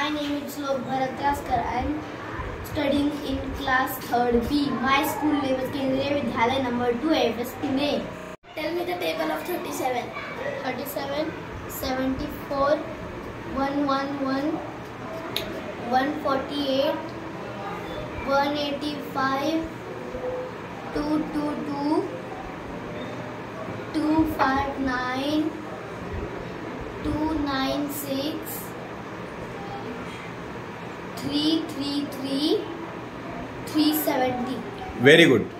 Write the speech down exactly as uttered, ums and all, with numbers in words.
My name is SHLOK RASKAR. I am studying in class third B. My school name is Kendriya Vidyalaya number two, F S Pune. Tell me the table of thirty-seven. thirty-seven, seventy-four, one hundred eleven, one forty-eight, one eighty-five, two twenty-two, two fifty-nine, two ninety-six, three thirty-three, three seventy. Very good.